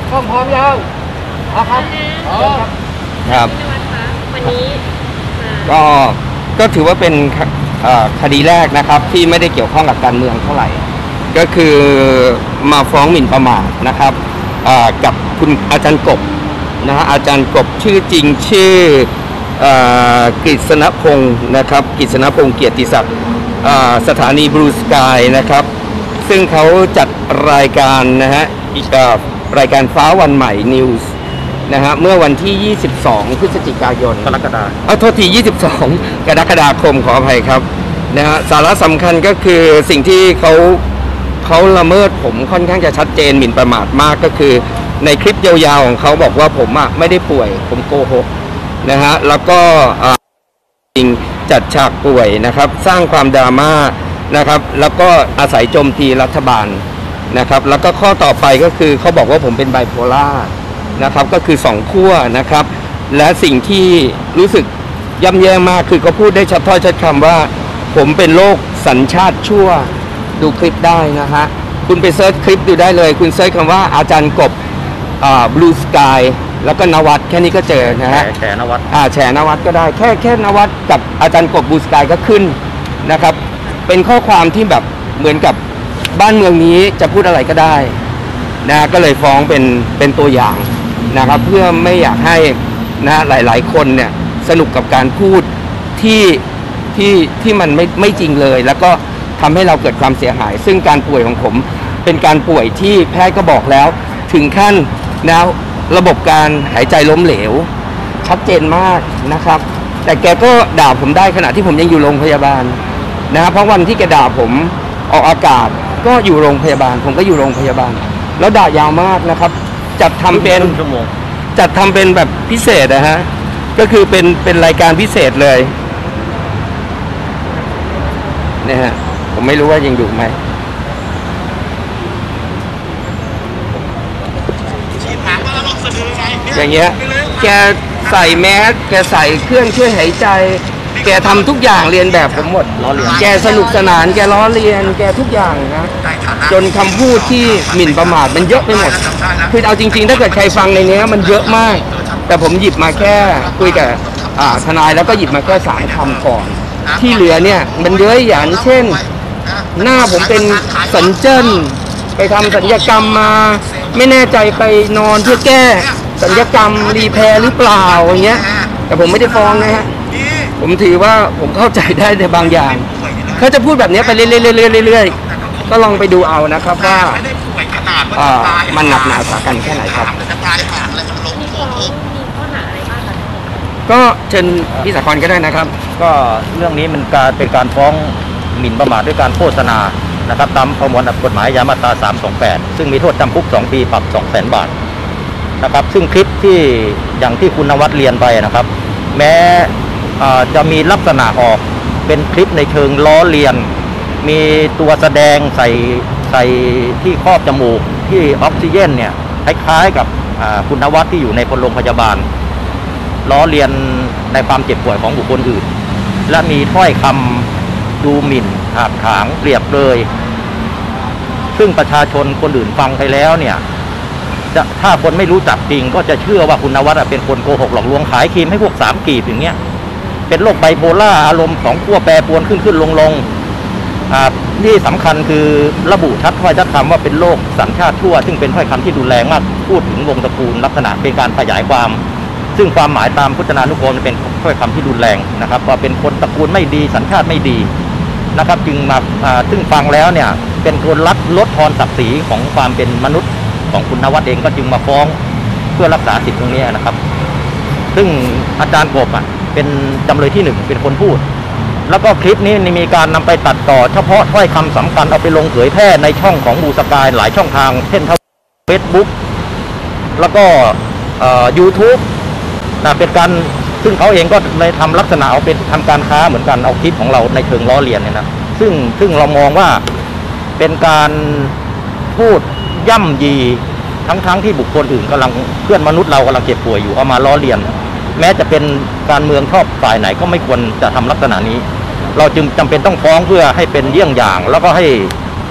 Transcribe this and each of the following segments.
กล้องพร้อมยังครับครับวันนี้ก็ถือว่าเป็นคดีแรกนะครับที่ไม่ได้เกี่ยวข้องกับการเมืองเท่าไหร่ก็คือมาฟ้องหมิ่นประมาทนะครับกับคุณอาจารย์กบนะฮะอาจารย์กบชื่อจริงชื่อกฤษณพงศ์นะครับกฤษณพงศ์เกียรติศักดิ์สถานีบลูสกายนะครับซึ่งเขาจัดรายการนะฮะรายการฟ้าวันใหม่นิวส์นะฮะเมื่อวันที่ 22 พฤศจิกายนกรกฎาคมโทษที 22 กรกฎาคมขออภัยครับนะฮะสาระสำคัญก็คือสิ่งที่เขาละเมิดผมค่อนข้างจะชัดเจนหมิ่นประมาทมากก็คือในคลิปยาวๆของเขาบอกว่าผมไม่ได้ป่วยผมโกหกนะฮะแล้วก็จริงจัดฉากป่วยนะครับสร้างความดราม่านะครับแล้วก็อาศัยโจมตีรัฐบาลนะครับแล้วก็ข้อต่อไปก็คือเขาบอกว่าผมเป็นไบโพล่านะครับก็คือ2ขั้วนะครับและสิ่งที่รู้สึกย่ำแย่มากคือเขาพูดได้ชัดถ้อยชัดคำว่าผมเป็นโรคสัญชาติชั่วดูคลิปได้นะฮะคุณไปเซิร์ชคลิปดูได้เลยคุณเซิร์ชคำว่าอาจารย์กบบลูสกายแล้วก็นวัดแค่นี้ก็เจอนะฮะแฉนวัดแฉนวัดก็ได้แค่นวัดกับอาจารย์กบบลูสกายก็ขึ้นนะครับเป็นข้อความที่แบบเหมือนกับบ้านเมืองนี้จะพูดอะไรก็ได้นะก็เลยฟ้องเป็นตัวอย่างนะครับเพื่อไม่อยากให้นะหลายๆคนเนี่ยสนุกกับการพูดที่มันไม่จริงเลยแล้วก็ทำให้เราเกิดความเสียหายซึ่งการป่วยของผมเป็นการป่วยที่แพทย์ก็บอกแล้วถึงขั้นนะระบบการหายใจล้มเหลวชัดเจนมากนะครับแต่แกก็ด่าผมได้ขณะที่ผมยังอยู่โรงพยาบาลนะเพราะวันที่แกด่าผมออกอากาศก็อยู่โรงพยาบาลผมก็อยู่โรงพยาบาลแล้วด่ายาวมากนะครับจัดทำเป็นแบบพิเศษนะฮะก็คือเป็นรายการพิเศษเลยเนี่ยฮะผมไม่รู้ว่ายังอยู่ไหมอย่างเงี้ยแกใส่แมสแกใส่เครื่องช่วยหายใจแกทำทุกอย่างเรียนแบบผมหมดแกสนุกสนานแกล้อเลียนแกทุกอย่างนะจนคำพูดที่หมิ่นประมาทมันเยอะไปหมดคือเอาจริงๆถ้าเกิดใครฟังในนี้มันเยอะมากแต่ผมหยิบมาแค่คุยกับทนายแล้วก็หยิบมาแค่3 คำก่อนที่เหลือเนี่ยมันเยอะอย่างเช่นหน้าผมเป็นสัญเจิ้นไปทำศัลยกรรมมาไม่แน่ใจไปนอนเพื่อแก้ศัลยกรรมรีแพร์หรือเปล่าอย่างเงี้ยแต่ผมไม่ได้ฟ้องนะฮะผมถือว่าผมเข้าใจได้ในบางอย่างเขาจะพูดแบบนี้ไปเรื่อยๆก็ลองไปดูเอานะครับว่ามันหนักหนาสาหัสแค่ไหนครับก็เชิญพี่สากรก็ได้นะครับก็เรื่องนี้มันเป็นการฟ้องหมิ่นประมาทด้วยการโฆษณานะครับตามประมวลกฎหมายอาญามาตรา328ซึ่งมีโทษจำคุก2 ปีปรับ 200,000 บาทนะครับซึ่งคลิปที่อย่างที่คุณนวัดเรียนไปนะครับแม้จะมีลักษณะออกเป็นคลิปในเชิงล้อเลียนมีตัวแสดงใส่ที่ครอบจมูกที่ออกซิเจนเนี่ยคล้ายๆกับคุณนวัดที่อยู่ในโรงพยาบาลล้อเลียนในความเจ็บป่วยของบุคคลอื่นและมีถ้อยคำดูหมิ่นถากถางเปรียบเลยซึ่งประชาชนคนอื่นฟังไปแล้วเนี่ยถ้าคนไม่รู้จักจริงก็จะเชื่อว่าคุณนวัดเป็นคนโกหกหลอกลวงขายครีมให้พวก3 กีบอย่างเงี้ยเป็นโรคไบโพล่าอารมณ์2 ขั้วแปรปรวนขึ้นลงนี่สำคัญคือระบุชัดถ้อยชัดคำว่าเป็นโรคสัญชาติชั่วซึ่งเป็นถ้อยคำที่รุนแรงมากพูดถึงวงตระกูลลักษณะเป็นการขยายความซึ่งความหมายตามพจนานุกรมเป็นถ้อยคำที่รุนแรงนะครับว่าเป็นคนตระกูลไม่ดีสัญชาติไม่ดีนะครับจึงมาซึ่งฟังแล้วเนี่ยเป็นคนลดทอนศักดิ์ศรีของความเป็นมนุษย์ของคุณนวัดเองก็จึงมาฟ้องเพื่อรักษาสิทธิ์ตรงนี้นะครับซึ่งอาจารย์กบเป็นจำเลยที่1เป็นคนพูดแล้วก็คลิปนี้มีการนำไปตัดต่อเฉพาะถ้อยคำสำคัญเอาไปลงเผยแพร่ในช่องของบลูสกายหลายช่องทางเช่นเฟซบุ๊กแล้วก็YouTube เป็นการซึ่งเขาเองก็ในทำลักษณะเอาเป็นทำการค้าเหมือนกันเอาคลิปของเราในเชิงล้อเลียนเนี่ยนะซึ่งเรามองว่าเป็นการพูดย่ำยีทั้งที่บุคคลอื่นกำลังเพื่อนมนุษย์เรากำลังเจ็บป่วยอยู่เอามาล้อเลียนแม้จะเป็นการเมืองชอบฝ่ายไหนก็ไม่ควรจะทำลักษณะนี้เราจึงจำเป็นต้องฟ้องเพื่อให้เป็นเยี่ยงอย่างแล้วก็ให้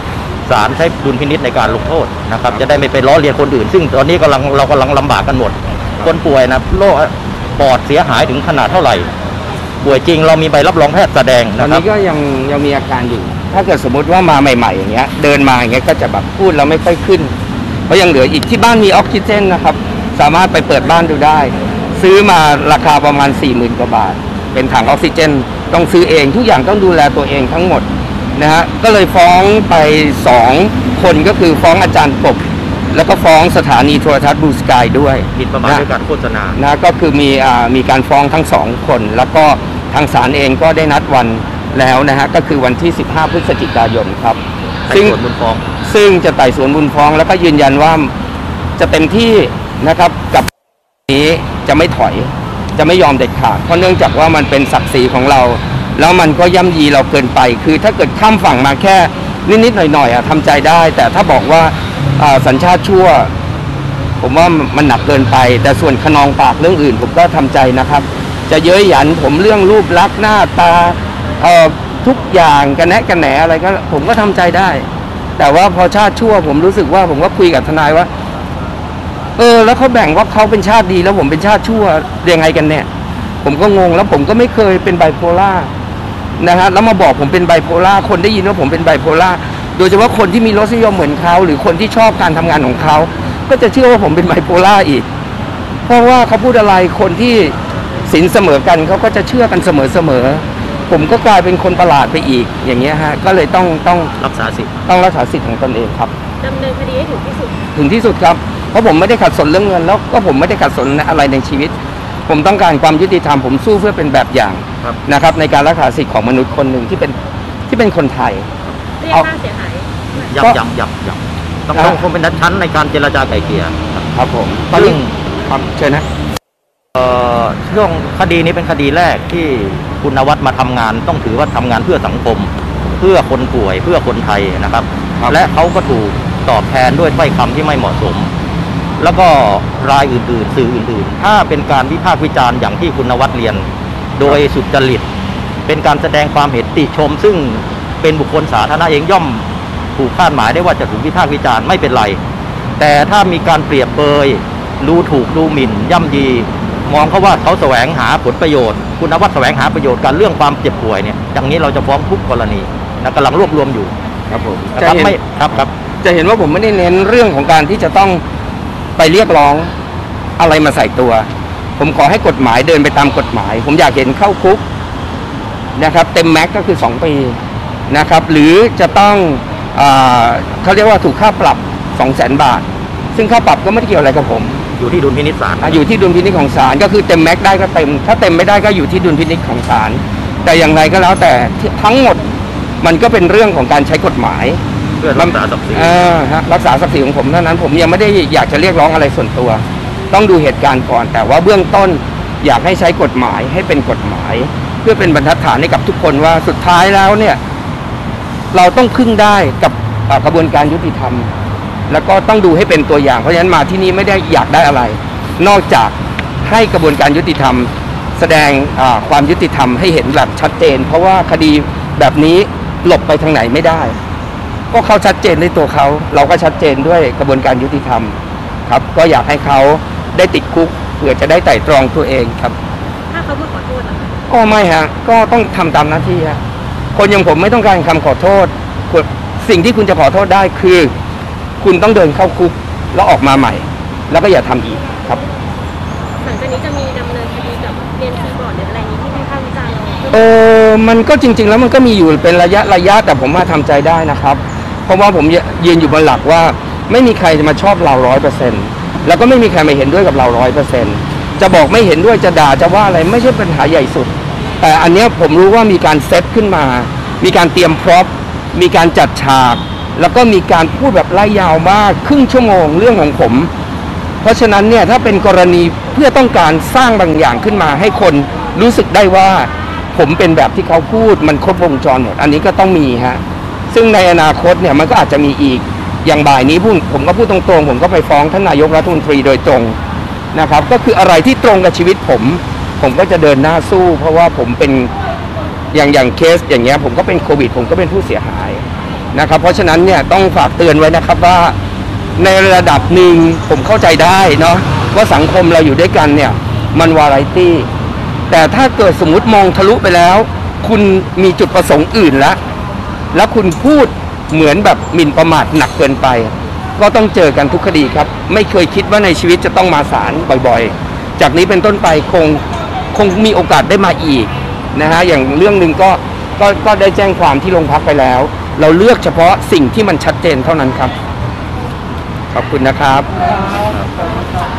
ศาลใช้ดุลพินิจในการลงโทษนะครับจะได้ไม่ไปล้อเลียนคนอื่น ซึ่งตอนนี้เรากำลังลำบากกันหมดคนป่วยนะโรคปอดเสียหายถึงขนาดเท่าไหร่ป่วยจริงเรามีใบรับรองแพทย์แสดงตอนนะครับนี้ก็ยังมีอาการอยู่ถ้าเกิดสมมติว่ามาใหม่ๆอย่างเงี้ยเดินมาอย่างเงี้ยก็จะแบบพูดแล้วไม่ค่อยขึ้นเพราะยังเหลืออีกที่บ้านมีออกซิเจนนะครับสามารถไปเปิดบ้านดูได้ซื้อมาราคาประมาณ 40,000 กว่าบาทเป็นถังออกซิเจนต้องซื้อเองทุกอย่างต้องดูแลตัวเองทั้งหมดนะฮะก็เลยฟ้องไป2 คนก็คือฟ้องอาจารย์ปบแล้วก็ฟ้องสถานีโทรทัศน์บลูสกายด้วยหมิ่นประมาทด้วยการโฆษณานะก็คือมีการฟ้องทั้ง2 คนแล้วก็ทางศาลเองก็ได้นัดวันแล้วนะฮะก็คือวันที่15 พฤศจิกายนครับซึ่งจะไต่สวนมูลฟ้องแล้วก็ยืนยันว่าจะเต็มที่นะครับกับนี้จะไม่ถอยจะไม่ยอมเด็ดขาดเพราะเนื่องจากว่ามันเป็นศักดิ์ศรีของเราแล้วมันก็ย่ำยีเราเกินไปคือถ้าเกิดข้ามฝั่งมาแค่นิดๆหน่อยๆทำใจได้แต่ถ้าบอกว่าสัญชาติชั่วผมว่ามันหนักเกินไปแต่ส่วนขนองปากเรื่องอื่นผมก็ทำใจนะครับจะเย้ยหยันผมเรื่องรูปลักษณ์หน้าตาทุกอย่างกันแหนอะไรก็ผมก็ทำใจได้แต่ว่าพอชาติชั่วผมรู้สึกว่าผมก็คุยกับทนายว่าแล้วเขาแบ่งว่าเขาเป็นชาติดีแล้วผมเป็นชาติชั่วยังไงกันเนี่ยผมก็งงแล้วผมก็ไม่เคยเป็นไบโพล่านะฮะแล้วมาบอกผมเป็นไบโพล่าคนได้ยินว่าผมเป็นไบโพล่าโดยเฉพาะคนที่มีรสนิยมเหมือนเขาหรือคนที่ชอบการทำงานของเขาก็จะเชื่อว่าผมเป็นไบโพล่าอีกเพราะว่าเขาพูดอะไรคนที่ศีลเสมอกันเขาก็จะเชื่อกันเสมอผมก็กลายเป็นคนประหลาดไปอีกอย่างเงี้ยฮะก็เลยต้องรักษาสิทธิ์ของตนเองครับดำเนินคดีให้ถึงที่สุดครับเพราะผมไม่ได้ขัดสนเรื่องเงินแล้วก็ผมไม่ได้ขัดสนอะไรในชีวิตผมต้องการความยุติธรรมผมสู้เพื่อเป็นแบบอย่างนะครับในการรักษาสิทธิ์ของมนุษย์คนหนึ่งที่เป็นคนไทยเรียกค่าเสียหายต้องคงเป็นชั้นในการเจรจาไกล่เกลี่ยครับผมซึ่งครับเชิญนะช่วงคดีนี้เป็นคดีแรกที่คุณนวัดมาทำงานต้องถือว่าทำงานเพื่อสังคมเพื่อคนป่วยเพื่อคนไทยนะครับและเขาก็ถูกตอบแทนด้วยถ้อยคำที่ไม่เหมาะสมแล้วก็รายอื่นๆสื่ออื่นๆถ้าเป็นการวิพากษ์วิจารณ์อย่างที่คุณนวัดเรียนโดยสุจริตเป็นการแสดงความเห็นติชมซึ่งเป็นบุคคลสาธารณะเองย่อมถูกคาดหมายได้ว่าจะถูกวิพากษ์วิจารณ์ไม่เป็นไรแต่ถ้ามีการเปรียบเปยดูถูกดูหมิ่นย่ำยีมองเขาว่าเขาแสวงหาผลประโยชน์คุณนวัดแสวงหาประโยชน์การเรื่องความเจ็บป่วยเนี่ยอย่างนี้เราจะฟ้องทุกกรณีนะกำลังรวบรวมอยู่ครับผมจะเห็นว่าผมไม่ได้เน้นเรื่องของการที่จะต้องไปเรียกร้องอะไรมาใส่ตัวผมขอให้กฎหมายเดินไปตามกฎหมายผมอยากเห็นเข้าคุกนะครับเต็มแม็กก็คือ2 ปีนะครับหรือจะต้องเขาเรียกว่าถูกค่าปรับ 200,000 บาทซึ่งค่าปรับก็ไม่ได้เกี่ยวอะไรกับผมอยู่ที่ดุลพินิจศาลอยู่ที่ดุลพินิจของศาลก็คือเต็มแม็กได้ก็เต็มถ้าเต็มไม่ได้ก็อยู่ที่ดุลพินิจของศาลแต่อย่างไรก็แล้วแต่ทั้งหมดมันก็เป็นเรื่องของการใช้กฎหมายเพื่อรักษาศักดิ์ศรีรักษาศักดิ์ศรีของผมเท่านั้นผมยังไม่ได้อยากจะเรียกร้องอะไรส่วนตัวต้องดูเหตุการณ์ก่อนแต่ว่าเบื้องต้นอยากให้ใช้กฎหมายให้เป็นกฎหมายเพื่อเป็นบรรทัดฐานให้กับทุกคนว่าสุดท้ายแล้วเนี่ยเราต้องพึ่งได้กับกระบวนการยุติธรรมแล้วก็ต้องดูให้เป็นตัวอย่างเพราะฉะนั้นมาที่นี่ไม่ได้อยากได้อะไรนอกจากให้กระบวนการยุติธรรมแสดงความยุติธรรมให้เห็นแบบชัดเจนเพราะว่าคดีแบบนี้หลบไปทางไหนไม่ได้ก็เขาชัดเจนในตัวเขาเราก็ชัดเจนด้วยกระบวนการยุติธรรมครับก็อยากให้เขาได้ติดคุกเพื่อจะได้ไต่ตรองตัวเองครับถ้าเขาไม่ขอโทษล่ะก็ไม่ฮะก็ต้องทำตามหน้าที่ฮะคนอย่างผมไม่ต้องการคำขอโทษสิ่งที่คุณจะขอโทษได้คือคุณต้องเดินเข้าคุกแล้วออกมาใหม่แล้วก็อย่าทำอีกครับหลังจากนี้จะมีดำเนินคดีกับเรียนคีย์บอร์ดหรืออะไรนี้ที่วิพากษ์วิจารณ์เรามันก็จริงๆแล้วมันก็มีอยู่เป็นระยะแต่ผมมาทำใจได้นะครับเพราะว่าผมยืนอยู่บนหลักว่าไม่มีใครจะมาชอบเรา 100% แล้วก็ไม่มีใครมาเห็นด้วยกับเรา 100% จะบอกไม่เห็นด้วยจะด่าจะว่าอะไรไม่ใช่ปัญหาใหญ่สุดแต่อันนี้ผมรู้ว่ามีการเซตขึ้นมามีการเตรียมพร็อพมีการจัดฉากแล้วก็มีการพูดแบบไล่ยาวมากครึ่งชั่วโมงเรื่องของผมเพราะฉะนั้นเนี่ยถ้าเป็นกรณีเพื่อต้องการสร้างบางอย่างขึ้นมาให้คนรู้สึกได้ว่าผมเป็นแบบที่เขาพูดมันครบวงจรหมดอันนี้ก็ต้องมีฮะซึ่งในอนาคตเนี่ยมันก็อาจจะมีอีกอย่างบ่ายนี้ผมก็พูดตรงๆผมก็ไปฟ้องท่านนายกรัฐมนตรีโดยตรงนะครับก็คืออะไรที่ตรงกับชีวิตผมก็จะเดินหน้าสู้เพราะว่าผมเป็นอย่างเคสอย่างเงี้ยผมก็เป็นโควิดผมก็เป็นผู้เสียหายนะครับเพราะฉะนั้นเนี่ยต้องฝากเตือนไว้นะครับว่าในระดับหนึ่งผมเข้าใจได้เนาะว่าสังคมเราอยู่ด้วยกันเนี่ยมันวาไรตี้แต่ถ้าเกิดสมมุติมองทะลุไปแล้วคุณมีจุดประสงค์อื่นแล้วคุณพูดเหมือนแบบหมิ่นประมาทหนักเกินไปก็ต้องเจอกันทุกคดีครับไม่เคยคิดว่าในชีวิตจะต้องมาศาลบ่อยๆจากนี้เป็นต้นไปคงมีโอกาสได้มาอีกนะฮะอย่างเรื่องหนึ่งก็ได้แจ้งความที่โรงพักไปแล้วเราเลือกเฉพาะสิ่งที่มันชัดเจนเท่านั้นครับขอบคุณนะครับ